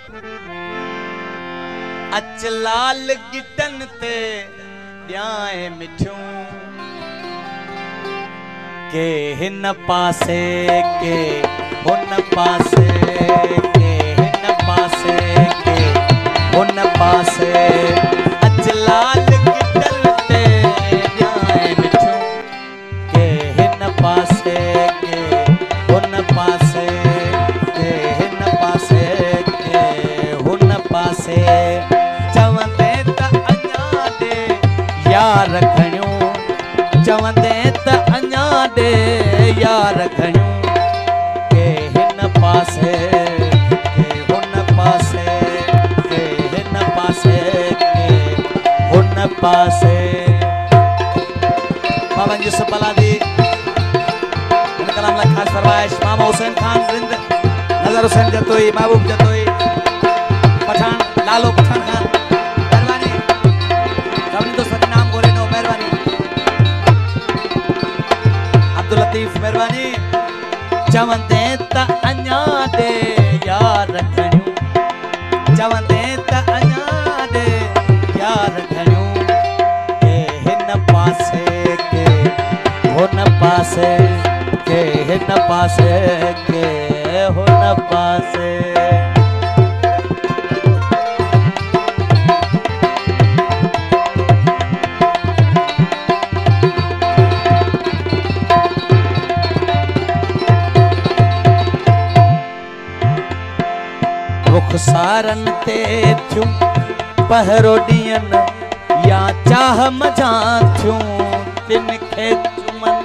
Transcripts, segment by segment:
अच लाल गिटन ते ॾियाए मिठियूं के हिन पासे के हुन पासे के हिन पासे के हुन पासे अच लाल गिटन ते ॾियाए मिठियूं के हिन पासे के हुन पासे के हिन पासे के हुन पासे चवंदे त अञा ॾे यार खणियूं चवंदे त अञा ॾे यार खणियूं के हिन पासे के हुन पासे के हिन पासे के हुन पासे बाबा यूसुफ बलादी इन कलाम लाइ ख़ासि फरमाइश मामा हुसैन खान रिंद नज़र हुसैन जतोई महबूब जतोई पठान लालो पठान खान मेहरबानी सभिनी दोस्तनि नाम घुरे नो मेहरबानी अब्दुल लतीफ मेहरबानी चवंदे त अञा ॾे यार खणियूं चवंदे त अञा ॾे यार खणियूं के हिन पासे के हुन पासे के हिन पासे के हुन पासे रुखसारन ते थियूं पहरो ॾींहन या चाह मझां थियूं तिन खे चुमन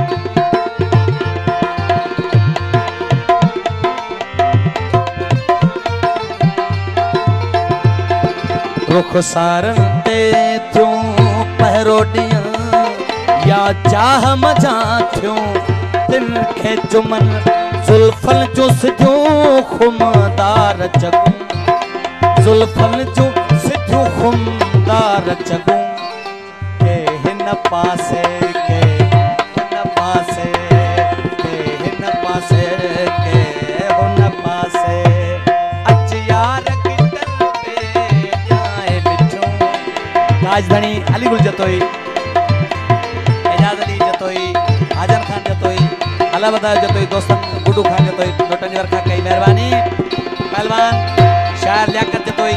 रुखसारन ते थियूं पहरो ॾींहं या चाह मझां थियूं तिन खे चुमन जुल्फन जो सिधियूं खुमदार चगूं जुल्फन जो सिधियूं खुमदार चगूं के हिन पासे के हुन पासे के हिन पासे के हुन पासे अच यार गिटन ते ॾियाए मिठियूं राजधानी अलीगुल जतोई एजाज अली जतोई आजम खान जतोई अला बतायो जतोई दोस्तन गुडू खान जतोई नोटन वर खा कई मेहरबानी पहलवान शायर लियाकत जतोई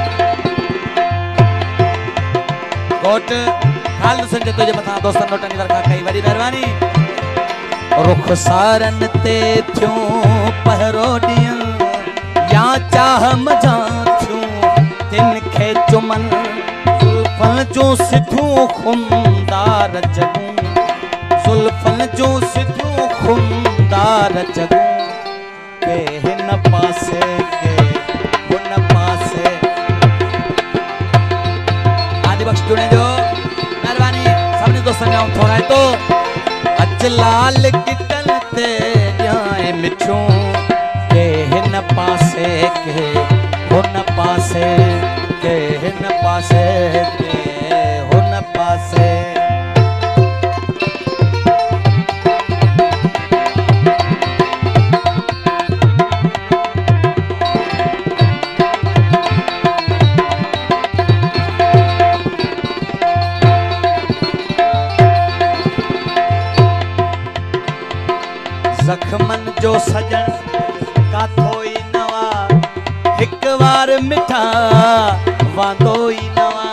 कोट खाल हुसैन जतोई जे मथा दोस्तन नोटन वर खा कई वडी मेहरबानी रुखसारन ते थियूं पहरो ॾींहं या चाह मझां थियूं तिन खे चुमन जुल्फन जो सिधियूं खुमदार चगूं जुल्फन जो सिधियूं खुमदार चगूं के हिन पासे के हुन पासे आदि बख्श जुड़े जो मेहरबानी सभिनी दोस्तनि जा थोरा तो अच लाल गिटन ते ॾियाए मिठियूं के हिन पासे के हुन पासे के हिन पासे के हुन पासे जख्मन जो सजन काथोई नवा हिक बार मिठा वांदोई नवा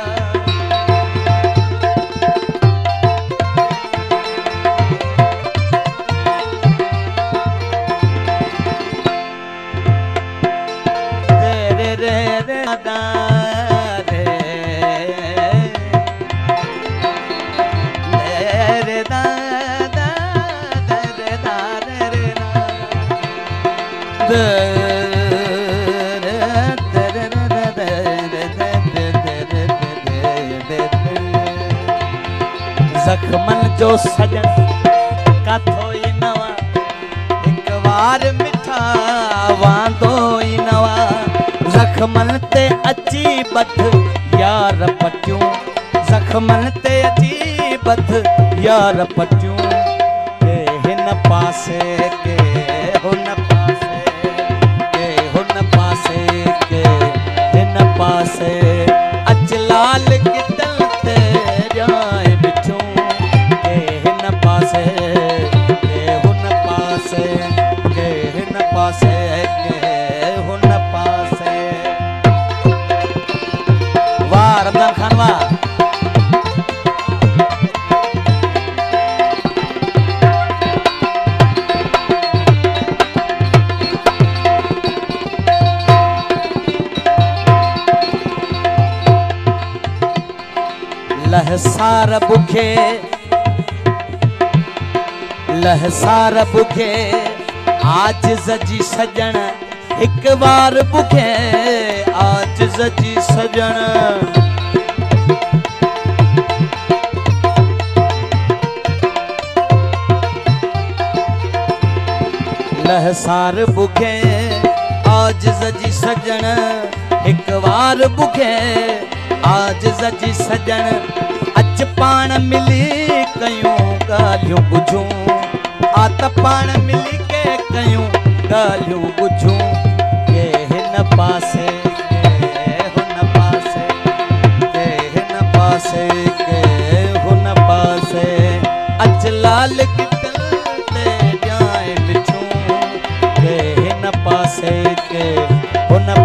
रे रे रे दा रे रे दा जख्मन जो सजन काथोई नवा एक बार मिठा वांदोई नवा जख्मन ते अची बथ यार पटियूं जख्मन ते अची बथ यार पटियूं के हिन पासे के हुन पासे के हुन पासे लहसार बुखे आज जी सजन एक बार बुखे आज जी सजन लहसार बुखे आज जी सजन एक बार बुखे आज जी सजन अच पाण मिली कयूं ॻाल्हियूं ॿुधूं आत पाण मिली के कयूं ॻाल्हियूं ॿुधूं के हिन पासे के हुन पासे के हिन पासे के हुन पासे अच लाल किटल ते ॼाए ॾिठूं के हिन पासे के हुन